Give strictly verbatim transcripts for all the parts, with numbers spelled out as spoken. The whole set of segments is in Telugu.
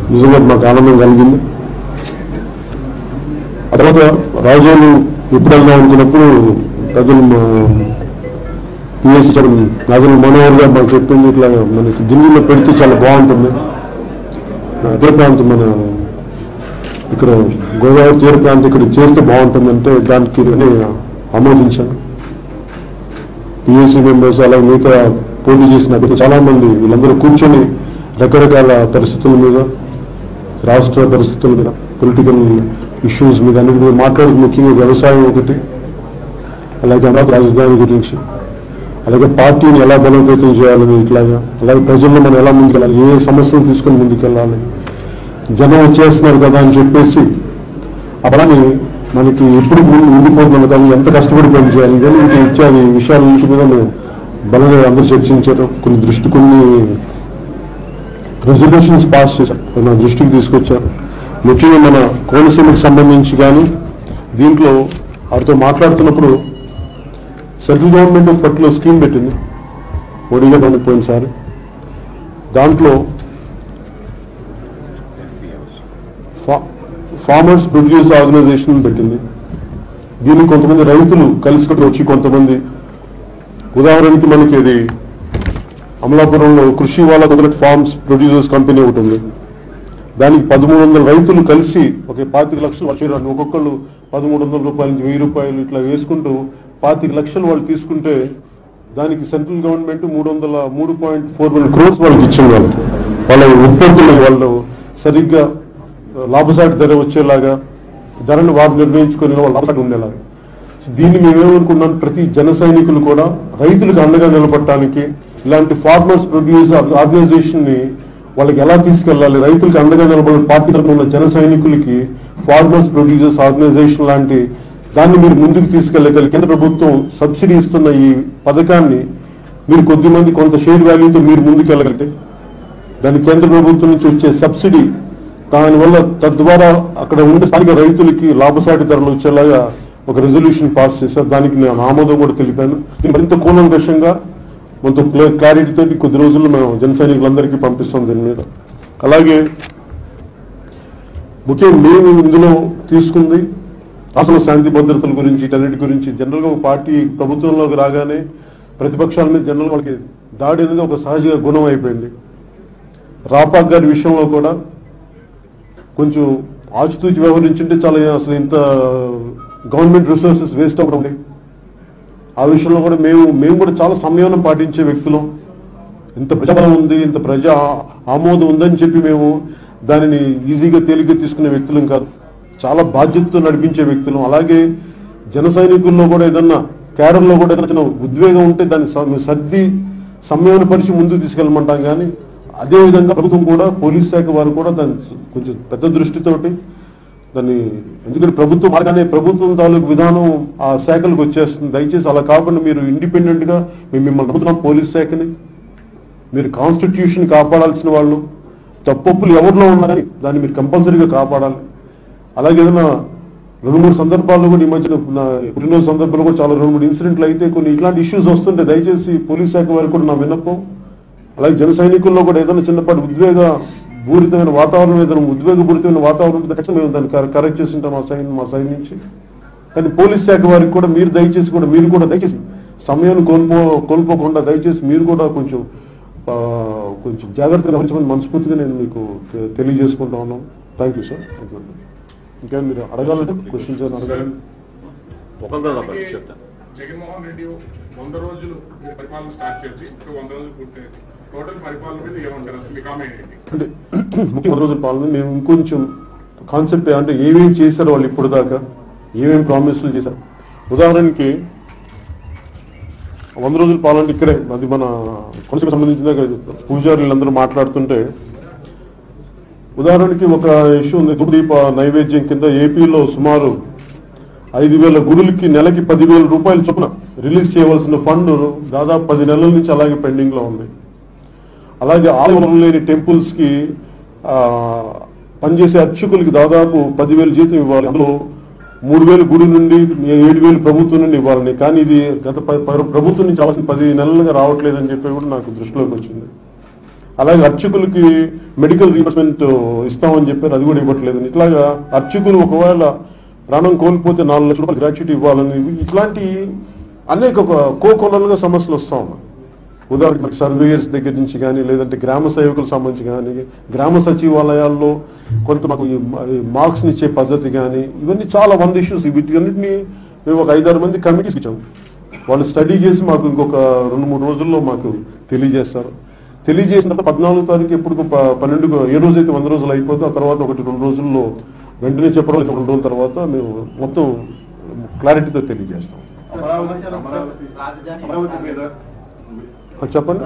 నిజంగా మాకు ఆనందం కలిగింది. ఆ తర్వాత రాజోలు ఎప్పుడు వెళ్దాం అనుకున్నప్పుడు ప్రజలు పిఎస్ రాజుల మనోహర్ గారు మాకు చెప్పింది, ఇట్లా మనకి ఢిల్లీలో పెడితే చాలా బాగుంటుంది, ఇతర ప్రాంతం మన ఇక్కడ గోదావరి తీర ప్రాంతం ఇక్కడ చేస్తే బాగుంటుందంటే దానికి ఆమోదించాను. పిఎస్సీ మెంబర్స్ అలాగే మిగతా పోటీ చేసిన చాలా మంది వీళ్ళందరూ కూర్చొని రకరకాల పరిస్థితుల మీద, రాష్ట్ర పరిస్థితుల మీద, పొలిటికల్ ఇష్యూస్ మీద అన్నిటి మీద మాట్లాడుతూ ముఖ్యంగా వ్యవసాయం ఒకటి, అలాగే అమరావతి రాజధాని గురించి, అలాగే పార్టీని ఎలా బలోపేతం చేయాలని, ఇట్లాగా అలాగే ప్రజల్లో మనం ఎలా ముందుకెళ్ళాలి, ఏ సమస్యలు తీసుకొని ముందుకెళ్ళాలి, జనం వచ్చేస్తున్నారు కదా అని చెప్పేసి ఆ పని మనకి ఎప్పుడు ఉండిపోతుంది కానీ ఎంత కష్టపడి పని చేయాలి కానీ ఇంటి ఇచ్చారు ఈ విషయాలన్నింటి మీద మేము బలంగా అందరూ చర్చించారు. కొన్ని దృష్టి కొన్ని రెజల్యూషన్స్ పాస్ చేశారు, నా దృష్టికి తీసుకొచ్చారు. ముఖ్యంగా మన కోనసీమకు సంబంధించి కానీ దీంట్లో వారితో మాట్లాడుతున్నప్పుడు సెంట్రల్ గవర్నమెంట్ ఒక పర్టికులర్ స్కీమ్ పెట్టింది మోడీ గారు దానికి పోయినసారి. దాంట్లో ఫార్మర్స్ ప్రొడ్యూస్ ఆర్గనైజేషన్ పెట్టింది. దీన్ని కొంతమంది రైతులు కలిసి వచ్చి కొంతమంది, ఉదాహరణకి మనకి ఇది అమలాపురంలో కృషి వాళ్ళ కొందరు ఫార్మ్స్ ప్రొడ్యూసర్స్ కంపెనీ ఒకటి ఉంది. దానికి పదమూడు వందల రైతులు కలిసి ఒక పాతిక లక్షలు వచ్చేవారు, ఒక్కొక్కళ్ళు పదమూడు వందల రూపాయల నుంచి వెయ్యి రూపాయలు ఇట్లా వేసుకుంటూ పాతిక లక్షలు వాళ్ళు తీసుకుంటే దానికి సెంట్రల్ గవర్నమెంట్ మూడు వందల మూడు పాయింట్ ఫోర్ వన్ క్రోర్స్ వాళ్ళకి ఇచ్చింది. వాళ్ళకి వాళ్ళ ఉత్పత్తులు వాళ్ళు సరిగ్గా లాభసాటి ధర వచ్చేలాగా ధరను వారు నిర్ణయించుకుని వాళ్ళు లాభసాటి ఉండేలాగా. దీన్ని మేమేమనుకున్నాం, ప్రతి జన సైనికులు కూడా రైతులకు అండగా నిలబడటానికి ఇలాంటి ఫార్మర్స్ ప్రొడ్యూస్ ఆర్గనైజేషన్ ని వాళ్ళకి ఎలా తీసుకెళ్లాలి, రైతులకు అండగా నిలబడే పార్టీ తరఫున ఉన్న జన సైనికులకి ఫార్మర్స్ ప్రొడ్యూసర్స్ ఆర్గనైజేషన్ లాంటి దాన్ని మీరు ముందుకు తీసుకెళ్లగలిగి కేంద్ర ప్రభుత్వం సబ్సిడీ ఇస్తున్న ఈ పథకాన్ని మీరు కొద్దిమంది కొంత షేర్ వాల్యూతో మీరు ముందుకు వెళ్ళగలిగితే దాని కేంద్ర ప్రభుత్వం నుంచి వచ్చే సబ్సిడీ దానివల్ల తద్వారా అక్కడ ఉండే స్థానిక రైతులకి లాభసాటి ధరలు వచ్చేలాగా ఒక రెజల్యూషన్ పాస్ చేశారు. దానికి నేను ఆమోదం కూడా తెలిపాను. మరింత కూలంకషంగా కొంత క్లారిటీతో కొద్ది రోజుల్లో మేము జన సైనికులందరికీ పంపిస్తాం దీని మీద. అలాగే ముఖ్యంగా మేము ఇందులో తీసుకుంది రాష్ట్రంలో శాంతి భద్రతల గురించి, వీటన్నిటి గురించి. జనరల్గా ఒక పార్టీ ప్రభుత్వంలోకి రాగానే ప్రతిపక్షాల మీద జనరల్ వాళ్ళకి దాడి అనేది ఒక సహజ గుణం అయిపోయింది. రాపాక్ గారి విషయంలో కూడా కొంచెం ఆచితూచి వ్యవహరించుంటే చాలా అసలు ఇంత గవర్నమెంట్ రిసోర్సెస్ వేస్ట్ అవ్వడం, ఆ విషయంలో కూడా మేము మేము కూడా చాలా సంయమనం పాటించే వ్యక్తులం. ఇంత ప్రజాబలం ఉంది, ఇంత ప్రజా ఆమోదం ఉందని చెప్పి మేము దానిని ఈజీగా తేలిగ్గా తీసుకునే వ్యక్తులం కాదు, చాలా బాధ్యతతో నడిపించే వ్యక్తులం. అలాగే జన సైనికుల్లో కూడా ఏదన్నా క్యాడర్లో కూడా ఏదైనా ఉద్వేగం ఉంటే దాన్ని సర్ది సంయమనపరిచి ముందుకు తీసుకెళ్ళమంటాం. కానీ అదేవిధంగా ప్రభుత్వం కూడా పోలీస్ శాఖ వారు కూడా దాన్ని కొంచెం పెద్ద దృష్టితోటి దాన్ని, ఎందుకంటే ప్రభుత్వం మార్గానే ప్రభుత్వం తాలూకు విధానం ఆ శాఖలకు వచ్చేస్తుంది. దయచేసి అలా కాకుండా మీరు ఇండిపెండెంట్ గా మేము మిమ్మల్ని నమ్ముతున్నాం, పోలీస్ శాఖని మీరు కాన్స్టిట్యూషన్ కాపాడాల్సిన వాళ్ళు, తప్పులు ఎవరిలో ఉన్నారని దాన్ని మీరు కంపల్సరీగా కాపాడాలి. అలాగే ఏదైనా రెండు మూడు సందర్భాల్లో కూడా ఈ మధ్యన పుట్టినరోజు సందర్భంలో కూడా చాలా రెండు మూడు ఇన్సిడెంట్లు అయితే కొన్ని ఇట్లాంటి ఇష్యూస్ వస్తుంటే దయచేసి పోలీస్ శాఖ వారికి కూడా నా విన్నపం. అలాగే జన సైనికుల్లో కూడా ఏదైనా చిన్నపాటి ఉద్వేగ పూరితమైన వాతావరణం, ఏదైనా ఉద్వేగపూరితమైన వాతావరణం ఉంటే ఖచ్చితంగా మేము దాన్ని కరెక్ట్ చేసి ఉంటాం మా సైన్ మా సైన్ నుంచి. కానీ పోలీస్ శాఖ వారికి కూడా మీరు దయచేసి కూడా మీరు కూడా దయచేసి సమయాన్ని కోల్పో కోల్పోకుండా దయచేసి మీరు కూడా కొంచెం కొంచెం జాగ్రత్తగా వహించమని మనస్ఫూర్తిగా నేను మీకు తెలియజేసుకుంటా ఉన్నాను. Thank you sir. Thank you. ఇంకా మీరు అడగాలంటే క్వశ్చన్స్ అడగాలి. జగన్మోహన్ రెడ్డి వంద రోజులు పరిపాలన స్టార్ట్ చేసి వంద రోజులు పూర్తయింది. టోటల్ పరిపాలన మీద ఏమంటారు అసలు మీ కామెంట్ ఏంటి? అంటే ముఖ్య వంద రోజుల పాలన మేము ఇంకొంచెం కాన్సెప్ట్ అంటే ఏమేమి చేశారు వాళ్ళు ఇప్పుడు దాకా, ఏమేమి ప్రామిస్లు చేశారు. ఉదాహరణకి వంద రోజుల పాలన ఇక్కడే అది మన కొంచెం సంబంధించిన పూజారులందరూ మాట్లాడుతుంటే ఉదాహరణకి ఒక ఇష్యూ ఉంది. ధూపదీప నైవేద్యం కింద ఏపీలో సుమారు ఐదు వేల గుడులకి నెలకి పదివేల రూపాయల చొప్పున రిలీజ్ చేయవలసిన ఫండ్ దాదాపు పది నెలల నుంచి అలాగే పెండింగ్ లో ఉంది. అలాగే ఆలయం లేని టెంపుల్స్ కి పనిచేసే అర్చకులకి దాదాపు పదివేలు జీతం ఇవ్వాలి. అందులో మూడు వేలు గుడి నుండి ఏడు వేలు ప్రభుత్వం నుండి ఇవ్వాలని, కానీ ఇది గత ప్రభుత్వం నుంచి రావాల్సిన పది నెలలుగా రావట్లేదని చెప్పి కూడా నాకు దృష్టిలోకి వచ్చింది. అలాగే అర్చకులకి మెడికల్ రీయింబర్స్మెంట్ ఇస్తామని చెప్పారు, అది కూడా ఇవ్వట్లేదు. ఇట్లాగా అర్చకులు ఒకవేళ ప్రాణం కోల్పోతే నాలుగు లక్షల రూపాయలు గ్రాట్యుటీ ఇవ్వాలని ఇట్లాంటి అనేక కోకొల్లలుగా సమస్యలు వస్తూ ఉన్నాయి. ఉదాహరణకి సర్వేయర్స్ దగ్గర నుంచి కానీ, లేదంటే గ్రామ సేవకులకు సంబంధించి కానీ, గ్రామ సచివాలయాల్లో కొంత మాకు మార్క్స్ని ఇచ్చే పద్ధతి కానీ, ఇవన్నీ చాలా వంద ఇష్యూస్. వీటన్నిటిని మేము ఒక ఐదారు మంది కమిటీస్ ఇచ్చాము. వాళ్ళు స్టడీ చేసి మాకు ఇంకొక రెండు మూడు రోజుల్లో మాకు తెలియజేస్తారు. తెలియజేసిన తర్వాత పద్నాలుగో తారీఖు ఎప్పుడు పన్నెండు ఏ రోజైతే వంద రోజులు అయిపోతే ఆ తర్వాత ఒకటి రెండు రోజుల్లో వెంటనే చెప్పడం, రెండు రోజుల తర్వాత మేము మొత్తం క్లారిటీతో తెలియజేస్తాం. చెప్పండి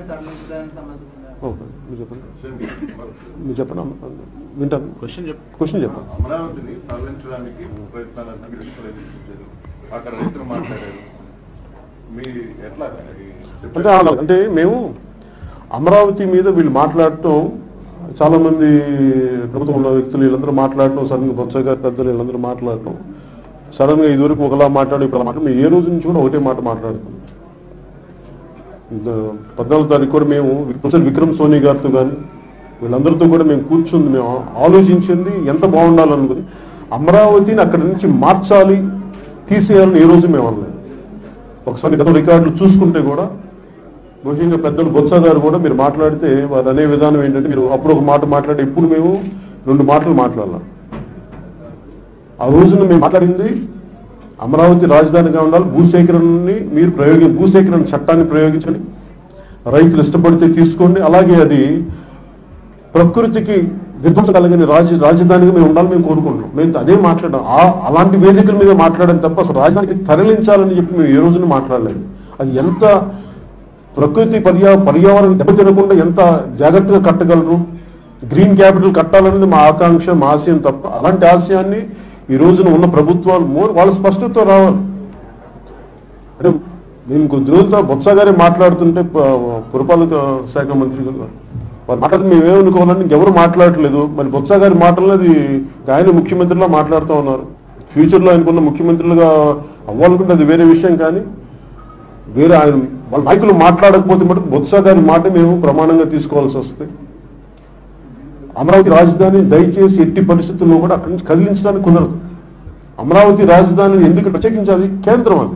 ఓకే మీరు చెప్పండి మీరు చెప్పండి వింటాను. క్వశ్చన్ క్వశ్చన్ చెప్పండి. అమరావతిని తరలించడానికి ప్రయత్నాలు అక్కడ రైతులు మాట్లాడారు. మీ ఎట్లా అంటే అంటే మేము అమరావతి మీద వీళ్ళు మాట్లాడటం, చాలా మంది ప్రభుత్వం ఉన్న వ్యక్తులు వీళ్ళందరూ మాట్లాడటం, సడన్గా బొత్స గారి పెద్దలు వీళ్ళందరూ మాట్లాడటం, సడన్గా ఇదివరకు ఒకలా మాట్లాడి ఇప్పుడు మాట్లాడు మేము ఏ రోజు నుంచి కూడా ఒకటే మాట మాట్లాడుతాం. పద్నాలుగు తారీఖు కూడా మేము ప్రొఫెసర్ విక్రమ్ సోని గారితో కానీ వీళ్ళందరితో కూడా మేము కూర్చుంది, మేము ఆలోచించింది ఎంత బాగుండాలనుకుంది. అమరావతిని అక్కడి నుంచి మార్చాలి, తీసేయాలని ఏ రోజు మేము అనలేదు. ఒకసారి గత రికార్డులు చూసుకుంటే కూడా ముఖ్యంగా పెద్దలు బొత్స గారు కూడా మీరు మాట్లాడితే వారు అనే విధానం ఏంటంటే, మీరు అప్పుడు ఒక మాట మాట్లాడి ఇప్పుడు మేము రెండు మాటలు మాట్లాడాలి. ఆ రోజున మేము మాట్లాడింది అమరావతి రాజధానిగా ఉండాలి, భూసేకరణని మీరు ప్రయోగి భూసేకరణ చట్టాన్ని ప్రయోగించండి, రైతులు ఇష్టపడితే తీసుకోండి, అలాగే అది ప్రకృతికి విధ్వంసం కలిగిన రాజ రాజధానిగా మేము ఉండాలి మేము కోరుకుంటున్నాం. మేము అదే మాట్లాడాం. ఆ అలాంటి వేదికల మీద మాట్లాడడం తప్ప అసలు రాజధానికి తరలించాలని చెప్పి మేము ఏ రోజున మాట్లాడలేదు. అది ఎంత ప్రకృతి పర్యా పర్యావరణం దెబ్బతినకుండా ఎంత జాగ్రత్తగా కట్టగలరు, గ్రీన్ క్యాపిటల్ కట్టాలనేది మా ఆకాంక్ష, మా ఆశయం తప్ప అలాంటి ఆశయాన్ని ఈ రోజున ఉన్న ప్రభుత్వాలు మోర్ వాళ్ళ స్పష్టతతో రావాలి. అంటే మేము కొద్ది రోజుల బొత్స గారే మాట్లాడుతుంటే పురపాలక శాఖ మంత్రి వాళ్ళు మాట్లాడితే మేమేమనుకోవాలని ఇంకెవరు మాట్లాడట్లేదు. మరి బొత్స గారి మాటల్లో అది ఆయన ముఖ్యమంత్రిలా మాట్లాడుతూ ఉన్నారు. ఫ్యూచర్లో ఆయనకున్న ముఖ్యమంత్రులుగా అవ్వాలనుకుంటే అది వేరే విషయం, కానీ వేరే ఆయన వాళ్ళ నాయకులు మాట్లాడకపోతే మటుకు బొత్స గారి మాట మేము ప్రమాణంగా తీసుకోవాల్సి వస్తుంది. అమరావతి రాజధాని దయచేసి ఎట్టి పరిస్థితుల్లో కూడా అక్కడి నుంచి కదిలించడానికి కుదరదు. అమరావతి రాజధానిని ఎందుకు ప్రత్యేకించాలి, కేంద్రం అది.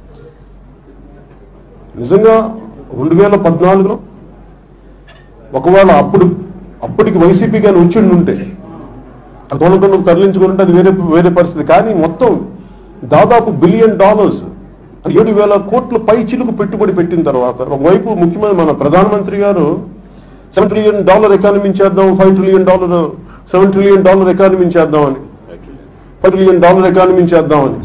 నిజంగా రెండు వేల పద్నాలుగులో ఒకవేళ అప్పుడు అప్పటికి వైసీపీ కానీ వచ్చి ఉంటే తొలగొండకు తరలించుకుంటే అది వేరే వేరే పరిస్థితి. కానీ మొత్తం దాదాపు బిలియన్ డాలర్స్ ఏడు వేల కోట్ల పై చిలుకు పెట్టుబడి పెట్టిన తర్వాత ఒకవైపు ముఖ్యమంత్రి మన ప్రధానమంత్రి గారు సెవెన్ ట్రిలియన్ డాలర్ ఎకానమీ చేద్దాం, five trillion dollar seven trillion dollar economy చేద్దామని ఫైవ్ ట్రిలియన్ డాలర్ ఎకానమీ చేద్దామని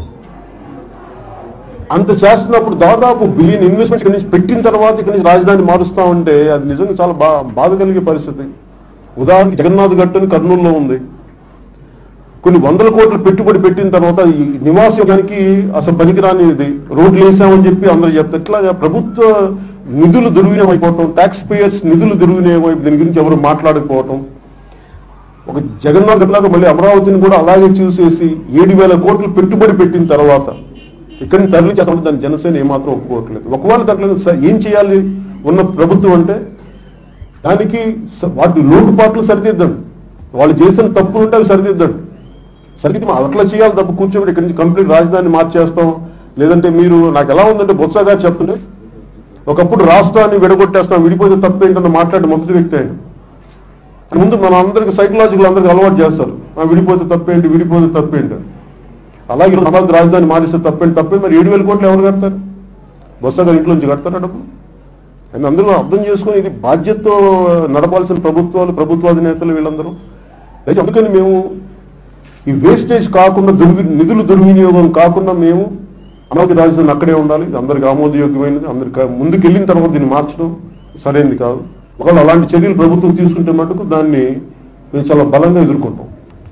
అంత చేస్తున్నప్పుడు దాదాపు బిలియన్ ఇన్వెస్ట్మెంట్స్ ఇక్కడి నుంచి పెట్టిన తర్వాత ఇక్కడి నుంచి రాజధాని మారుస్తా ఉంటే అది నిజంగా చాలా బా బాధ కలిగే పరిస్థితి. ఉదాహరణకి జగన్నాథ్ గట్టని కర్నూలులో ఉంది, కొన్ని వందల కోట్ల పెట్టుబడి పెట్టిన తర్వాత ఈ నివాసానికి అసలు పనికిరాని ఇది రోడ్లు వేసామని చెప్పి అందరూ చెప్తారు. ఇట్లా ప్రభుత్వ నిధులు దుర్వినియోగం అయిపోవటం, ట్యాక్స్ పేయర్స్ నిధులు దుర్వినియోగం అయిపోయి దీని గురించి ఎవరు మాట్లాడకపోవటం. ఒక జగన్నాథ్ గట్లాగా మళ్ళీ అమరావతిని కూడా అలాగే చూసేసి ఏడు వేల కోట్లు పెట్టుబడి పెట్టిన తర్వాత ఇక్కడి నుంచి తరలి చేస్తామంటే దాన్ని జనసేన ఏమాత్రం ఒప్పుకోవట్లేదు. ఒకవేళ దాంట్లో ఏం చేయాలి ఉన్న ప్రభుత్వం అంటే దానికి వాటి లోటుపాట్లు సరిదిద్దండి, వాళ్ళు చేసిన తప్పులు ఉంటే అవి సరిదిద్దండి. సరిదిద్ది అట్లా చేయాలి తప్ప కూర్చోబెట్టి ఇక్కడి నుంచి కంప్లీట్ రాజధాని మార్చేస్తాం. లేదంటే మీరు నాకు ఎలా ఉందంటే బొత్స గారు చెప్తుంటే ఒకప్పుడు రాష్ట్రాన్ని విడగొట్టేస్తాం, విడిపోతే తప్పేంటన్న మాట్లాడే మొదటి వ్యక్తి ఆయన. ముందు మన అందరికి సైకలాజికల్ అందరికి అలవాటు చేస్తారు, విడిపోతే తప్పేంటి విడిపోతే తప్పేంటి. అలాగే అమరావతి రాజధాని మారిస్తే తప్పేంటి తప్పే మరి ఏడు వేల కోట్లు ఎవరు కడతారు? బొత్స గారు ఇంట్లో నుంచి కడతారా డబ్బులు? అని అందరూ అర్థం చేసుకొని ఇది బాధ్యతతో నడపాల్సిన ప్రభుత్వాలు, ప్రభుత్వాధినేతలు వీళ్ళందరూ. అయితే అందుకని మేము ఈ వేస్టేజ్ కాకుండా దుర్వి నిధులు దుర్వినియోగం కాకుండా మేము అమరావతి రాజధాని అక్కడే ఉండాలి, ఇది అందరికి ఆమోదయోగ్యమైనది. అందరికి ముందుకు వెళ్ళిన తర్వాత దీన్ని మార్చడం సరైనది కాదు. ఒకవేళ అలాంటి చర్యలు ప్రభుత్వం తీసుకుంటే మటుకు దాన్ని మేము చాలా బలంగా ఎదుర్కొంటాం.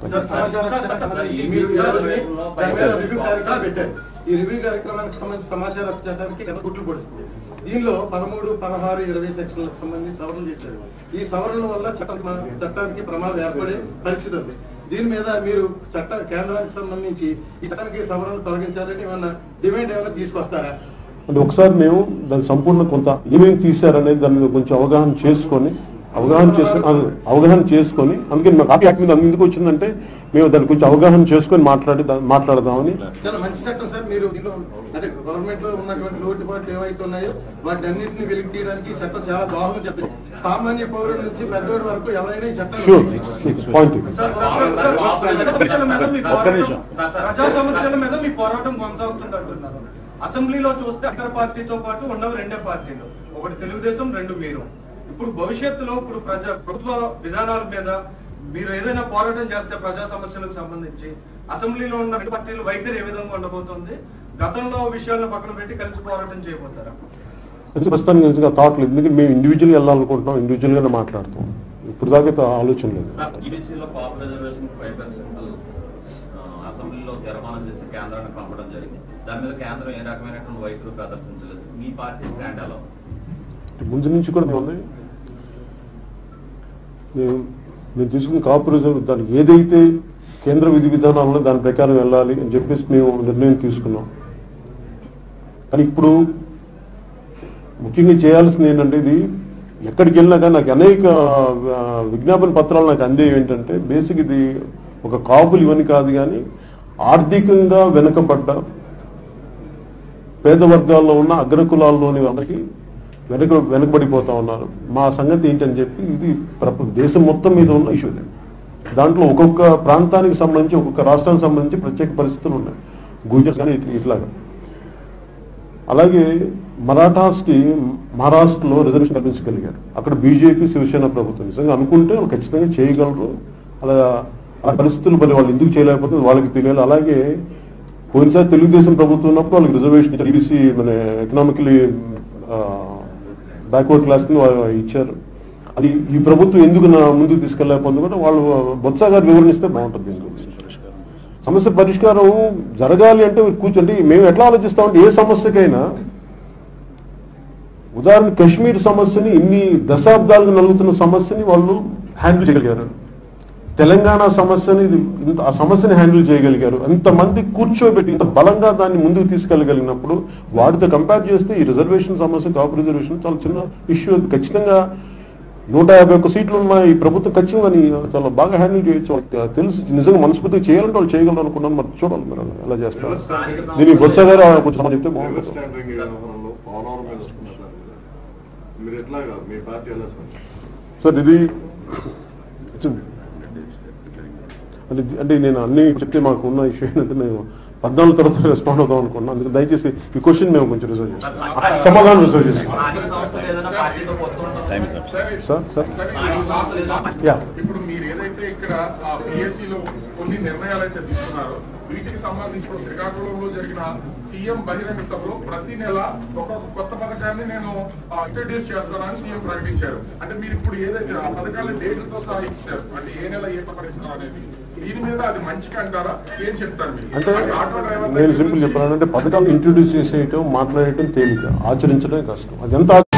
ఈ రివ్యూ కార్యక్రమానికి సంబంధించి సమాచార చట్టానికి గుట్లు పడుతుంది. దీనిలో పదమూడు పదహారు ఇరవై సెక్షన్లకు సంబంధించి సవరణలు చేశారు. ఈ సవరణల వల్ల చట్టానికి చట్టానికి ప్రమాదం ఏర్పడే పరిస్థితి ఉంది. దీని మీద మీరు చట్ట కేంద్రానికి సంబంధించి ఈ చట్టానికి సవరణలు తొలగించాలని ఏమన్నా డిమాండ్ ఏమైనా తీసుకొస్తారా? అంటే ఒకసారి మేము దాని సంపూర్ణ కొంత ఏమేమి తీశారనేది దాని మీద కొంచెం అవగాహన చేసుకొని అవగాహన చేసుకుని అవగాహన చేసుకొని అందుకని మా కాపీ యాక్ట్ మీద ఎందుకు వచ్చిందంటే మేము దాని గురించి అవగాహన చేసుకొని మాట్లాడి మాట్లాడదామని. చాలా మంచి చట్టం సార్. మీరు అంటే గవర్నమెంట్ లో ఉన్నటువంటి లోటుపాట్లు ఏవైతే ఉన్నాయో వాటి అన్నింటినీ వెలికి తీయడానికి ఈ చట్టం చాలా దోహదం చేస్తుంది. సామాన్య పౌరుల నుంచి పెద్దోడి వరకు ఎవరైనా ఈ చట్టం పాయింట్. ప్రజా సమస్యల మీద మీ పోరాటం కొనసాగుతుంది అంటున్నారు. అసెంబ్లీలో చూస్తే అధికార పార్టీతో పాటు ఉన్నవి రెండే పార్టీలు, ఒకటి తెలుగుదేశం, రెండు మీరు. ఇప్పుడు భవిష్యత్తులో ఇప్పుడు ప్రజా ప్రభుత్వ విధానాల మీద మీరు ఏదైనా పోరాటం చేస్తే ప్రజా సమస్యలకు సంబంధించి అసెంబ్లీలో ఉన్న రెండు పార్టీలు వైఖరి ఏ విధంగా ఉండబోతుంది? గతంలో విషయాలను పక్కన పెట్టి కలిసి పోరాటం చేయబోతారా? ప్రస్తుతానికి నిజంగా థాట్ లేదు. ఎందుకంటే మేము ఇండివిజువల్గా వెళ్ళాలనుకుంటున్నాం, ఇండివిజువల్ గానే మాట్లాడుతాం. ఇప్పుడు దాకా ఆలోచన లేదు. అసెంబ్లీలో తీర్మానం చేసి కేంద్రానికి పంపడం జరిగింది. దాని మీద కేంద్రం ఏ రకమైనటువంటి వైఖరి ప్రదర్శించలేదు. మీ పార్టీ స్టాండ్ ఎలా ముందు నుంచి కూడా మేము ఉంది. మేము మేము తీసుకున్న కాపు రిజర్వ్ దానికి ఏదైతే కేంద్ర విధి విధానాల్లో దాని ప్రకారం వెళ్ళాలి అని చెప్పేసి మేము నిర్ణయం తీసుకున్నాం. కానీ ఇప్పుడు ముఖ్యంగా చేయాల్సింది ఏంటంటే, ఇది ఎక్కడికి వెళ్ళినా కానీ నాకు అనేక విజ్ఞాపన పత్రాలు నాకు అందే ఏంటంటే, బేసిక్ ఇది ఒక కాపులు ఇవన్నీ కాదు కానీ ఆర్థికంగా వెనుకబడ్డ పేద వర్గాల్లో ఉన్న అగ్రకులాల్లోని అందరికీ వెనక వెనకబడిపోతా ఉన్నారు. మా సంగతి ఏంటని చెప్పి ఇది దేశం మొత్తం మీద ఉన్న ఇష్యూ. దాంట్లో ఒక్కొక్క ప్రాంతానికి సంబంధించి ఒక్కొక్క రాష్ట్రానికి సంబంధించి ప్రత్యేక పరిస్థితులు ఉన్నాయి. గుజరాత్ కానీ ఇట్లాగా. అలాగే మరాఠాస్కి మహారాష్ట్రలో రిజర్వేషన్ కల్పించగలిగారు. అక్కడ బీజేపీ శివసేన ప్రభుత్వం నిజంగా అనుకుంటే వాళ్ళు ఖచ్చితంగా చేయగలరు. అలా ఆ పరిస్థితులు మరి వాళ్ళు ఎందుకు చేయలేకపోతుంది వాళ్ళకి తెలియాలి. అలాగే పోయినసారి తెలుగుదేశం ప్రభుత్వం ఉన్నప్పుడు వాళ్ళకి రిజర్వేషన్ ఇచ్చారు. ఈబీసీ మన ఎకనామికలీ బ్యాక్వర్డ్ క్లాస్ ని ఇచ్చారు. అది ఈ ప్రభుత్వం ఎందుకు నా ముందుకు తీసుకెళ్ళలేకపోతుంది కూడా వాళ్ళు బొత్స గారు వివరణిస్తే బాగుంటుంది. సమస్య పరిష్కారం జరగాలి అంటే కూర్చోండి. మేము ఎట్లా ఆలోచిస్తామంటే, ఏ సమస్యకైనా ఉదాహరణ కశ్మీర్ సమస్యని ఇన్ని దశాబ్దాలుగా నలుగుతున్న సమస్యని వాళ్ళు హ్యాండిల్ చేయగలిగారు. తెలంగాణ సమస్యని ఇంత ఆ సమస్యని హ్యాండిల్ చేయగలిగారు. ఇంతమంది కూర్చోబెట్టి ఇంత బలంగా దాన్ని ముందుకు తీసుకెళ్ళగలిగినప్పుడు వాటితో కంపేర్ చేస్తే ఈ రిజర్వేషన్ సమస్య, కాపు రిజర్వేషన్ చాలా చిన్న ఇష్యూ. అది ఖచ్చితంగా నూట యాభై ఒక్క సీట్లు ఉన్న ఈ ప్రభుత్వం ఖచ్చితంగా చాలా బాగా హ్యాండిల్ చేయొచ్చు. వాళ్ళకి తెలుసు నిజంగా మనస్ఫూర్తిగా చేయాలంటే వాళ్ళు చేయగలరు అనుకున్నాను. మరి చూడాలి మీరు ఎలా చేస్తారు. దీనికి బొత్స గారు కొంచెం చెప్తే బాగుంటుంది. సార్ ఇది అంటే నేను అన్ని చెప్తే మాకు ఉన్న ఇష్యూ ఏంటంటే మేము పద్నాలుగు తర్వాత రెస్పాండ్ అవుదాం అనుకున్నాం. అందుకే దయచేసి ఈ క్వశ్చన్ మేము కొంచెం రిజర్వ్ చేస్తాం, సమాధానం రిజర్వ్ చేస్తాం. ఇప్పుడు మీరు ఏదైతే ఇక్కడ పిఎస్సిలో కొన్ని నిర్ణయాలు అయితే తీసుకున్నారో వీటికి సంబంధించి శ్రీకాకుళంలో జరిగిన సీఎం బహిరంగ సభలో ప్రతి నెల ఒక కొత్త పథకాన్ని నేను ఇంట్రడ్యూస్ చేస్తానని సీఎం ప్రకటించారు. అంటే మీరు ఇప్పుడు ఏదైతే ఆ పథకాన్ని డేట్లతో సహా ఇచ్చారు, అంటే ఏ నెల ఏ పథకం ఇస్తారు అనేది, దీని మీద అది మంచిగా అంటారా? ఏం చెప్తారు మీరు? అంటే నేను సింపుల్ చెప్పాను అంటే పథకాలు ఇంట్రడ్యూస్ చేసేయటం మాట్లాడటం తేలిక, ఆచరించడం కష్టం. అది ఎంత